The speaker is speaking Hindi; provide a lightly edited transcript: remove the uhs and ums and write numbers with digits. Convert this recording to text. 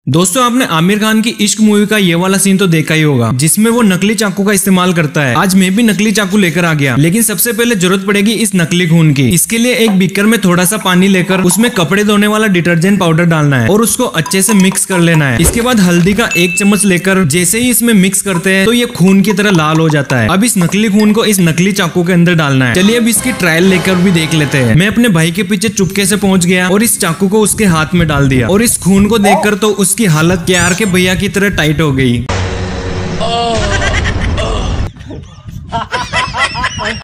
दोस्तों आपने आमिर खान की इश्क मूवी का ये वाला सीन तो देखा ही होगा जिसमें वो नकली चाकू का इस्तेमाल करता है। आज मैं भी नकली चाकू लेकर आ गया, लेकिन सबसे पहले जरूरत पड़ेगी इस नकली खून की। इसके लिए एक बीकर में थोड़ा सा पानी लेकर उसमें कपड़े धोने वाला डिटर्जेंट पाउडर डालना है और उसको अच्छे से मिक्स कर लेना है। इसके बाद हल्दी का 1 चम्मच लेकर जैसे ही इसमें मिक्स करते हैं तो ये खून की तरह लाल हो जाता है। अब इस नकली खून को इस नकली चाकू के अंदर डालना है। चलिए अब इसकी ट्रायल लेकर भी देख लेते हैं। मैं अपने भाई के पीछे चुपके से पहुंच गया और इस चाकू को उसके हाथ में डाल दिया और इस खून को देखकर तो उसकी हालत प्यार के भैया की तरह टाइट हो गई।